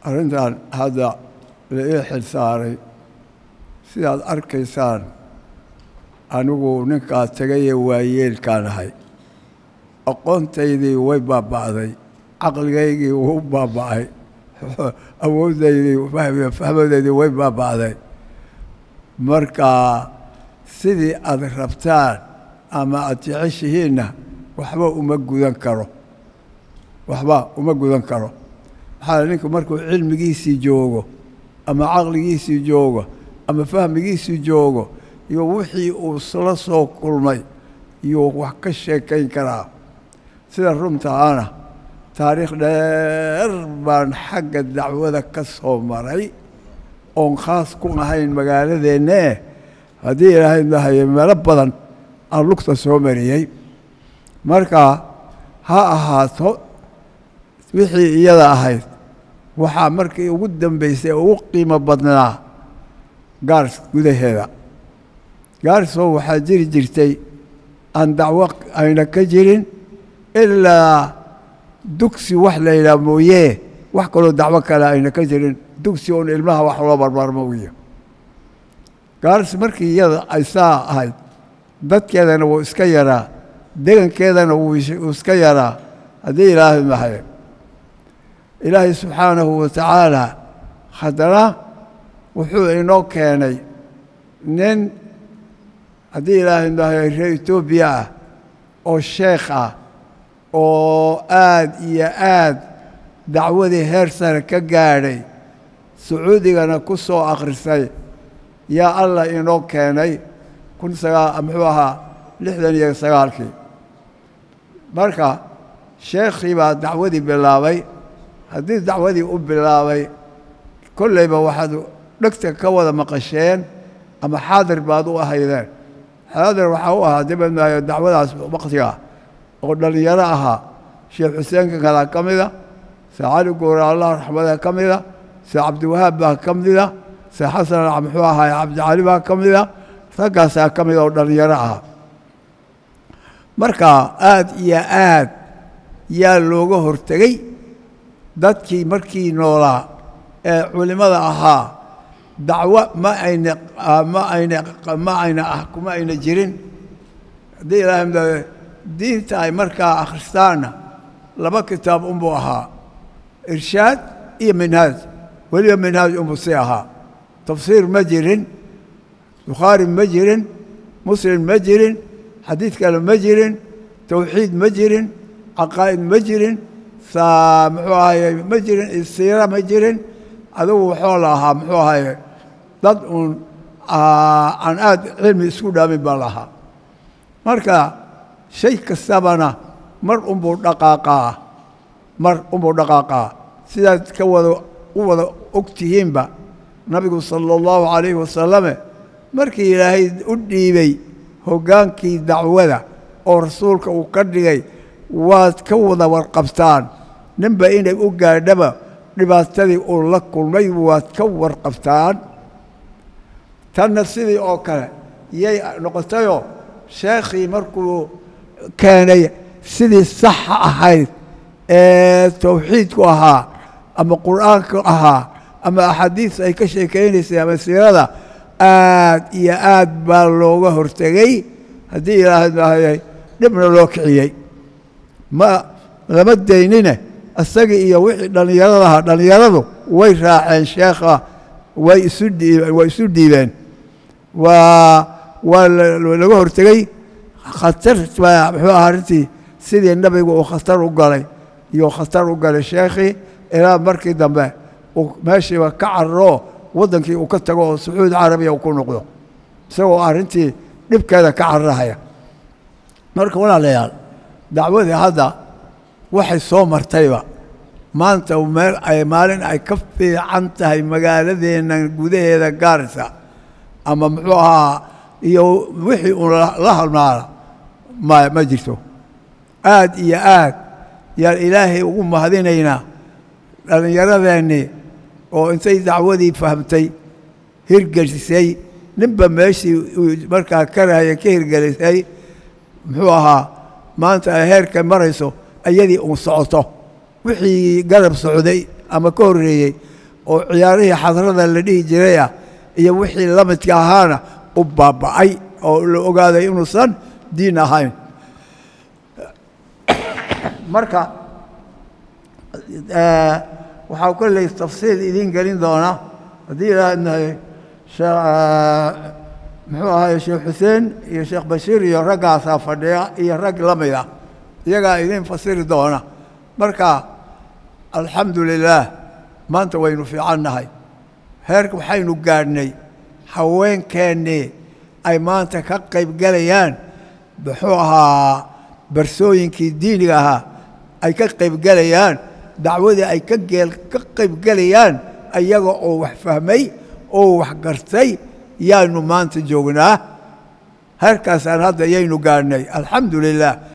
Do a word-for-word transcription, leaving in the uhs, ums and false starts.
arrintan hadda la ii xilsaaray sidaad arkaysaan anigu ninkaa tegayee waayeelkaan ahay aqoontaydii way baaba'day caqligaygii wuu baaba'ay awooddaydii fahmadeydii way baaba'day marka sidii aad rabtaan ama aad jeceshihiinna waxba uma gudan karo waxba uma gudan karo maxaa ninku markuu cilmigiisii joogo ama caqligiisii joogo ama fahmigiisii joogo iyo wixii uu isla soo kulmay iyo wax ka sheekayn karaa sida runtaana taariikh dheer baan xagga dacwada ka soo maray oon khaas ku ahayn magaaladeenne haddii ilaahay dahaye meelo badan aan lugta soo mariyey marka ha ahaato wixii iyada ahayd waxaa markii ugu dambaysay ugu qiimo badnaa gaars gudaheeda gaarsoo waxaa jiri jirtay aan dacwo ayna ka jirin ilaa dugsi wax la yidhaha mooyee wax kaloo dacwo kale ayna ka jirin dugsi oon ilmaha wax loo barbaarmo wiyo gaars markii iyada ay saa ahayd dadkeedana wuu iska yaraa degankeedana wuu iska yaraa haddii ilaahay mahaye ilaahay subxaanahu wa tacaala haddana wuxuu inoo keenay nin haddii ilaahay mahaye reer etoobiya ah oo sheekh ah oo aad iyo aad dacwadii heer sare ka gaadhay sacuudigana ku soo akhrisay yaa allah inoo keenay kun sagaa muxuu ahaa lixdan iyo sagaalkii marka sheekhii baa dacwadii bilaabay haddii dacwadii u bilaabay kollayba waxaad dhegta ka wada maqasheen ama xaadir baad u ahaydeen xaadir waxaa u ahaa dibadmaayo dacwadaas waqtiga oo dhallinyaro ahaa sheekh xuseenka kalaa ka mida see cali goora allah raxmada ka mida see cabdiwahaab baa ka mida see xasan muxuu ahaay cabdicali baa ka mida raggaasaa ka mida oo dhallinyaro ahaa marka aad iyo aad yaa looga hortegey dadkii markii noolaa ee culimmada ahaa dacwo ma ayna ma ayna ma ayna ah kuma ayna jirin haddii ilaahay diinta ay markaa akhristaanna laba kitaab unbuu ahaa irshaad iyo minhaaj weliba minhaaj unbuu sii ahaa tafsiir ma jirin bukhaari ma jirin muslim ma jirin xadiid kale ma jirin tawxiid ma jirin caqaa'id ma jirin saa muxuu ahaye ma jirin siira ma jirin adugu waxoo la ahaa muxuu ahaye dad uun aan aad cilmi isku dhaamin baa lahaa marka shay kastabana mar unbuu dhaqaaqaa mar unbuu dhaqaaqaa sidaad ka wada u wada og tihiinba nabigu sala allahu calayhi wasalame markii ilaahay u dhiibay hoggaankii dacwada oo rasuulka uu ka dhigay waad ka wada warqabtaan ninba inay u gaadhaba dhibaatadii uu la kulmay waad ka warqabtaan tanna sidii oo kale yay noqotayoo sheekhii markuu keenay sidii saxa ahayd ee tawxiidku ahaa ama qur'aanka ahaa ama axaadiis ay ka sheekaynaysay ama siirada aad iyo aad baa looga hortegey haddii ilaahay maahayay dhibna loo kiciyey ma lama daynine isagii iyo wixii dhallinyarada ahaa dhallinyaradu way raaceen sheekha way isu dhiibeen way isu dhiibeen waa waa laga hortegey khatar baa muxuu ahaa arrintii sidii nabigu uu khatar u galay iyo khatar u galay sheekhii ilaa markii dambe uu meeshiiba ka cararoo waddankii uu ka tago oo sacuudi carabiya uu ku noqdo isagoo arrintii dhibkeeda ka cararahaya marka walaalayaal dacwadii hadda waxay soo martayba maanta meel ay maalin ay ka fiican tahay magaaladeenna gudaheeda gaarisa ama muxuu ahaa iyo wixii uun la halmaala ma ma jirto aad iyo aad yaan ilaahay ugu mahadinaynaa dhallinyaradeenni oo intay dacwadii fahamtay hirgelisay ninba meeshii markaa karahaya ka hirgelisay muxuu ahaa maanta ay heerka marayso ayadii uun socoto wixii garab socday ama ka horreeyey oo ciyaarihii xadrada la dhihi jiraya iyo wixii la midka ahaana u baaba'ay oo la ogaaday inuusan diin ahayn marka waxaa kolley tafsiil idiin gelin doona haddii ilaahadnahay muxuu ahaay sheekh xuseen iyo sheekh bashiir iyo raggaasaa fadhiya iyo rag la mida iyagaa idiin fasiri doona marka alxamdu lilaah maanta waynu fiicannahay heerka waxaynu gaadhnay haweenkeennii ay maanta ka qaybgelayaan muxuu ahaa barsooyinkii diiniga ahaa ay ka qaybgelayaan dacwadii ay ka geel ka qaybgelayaan ayaga oo wax fahmay oo wax gartay yaanu maanta joognaa heerkaasaan hadda yaynu gaadhnay alxamdu lilaah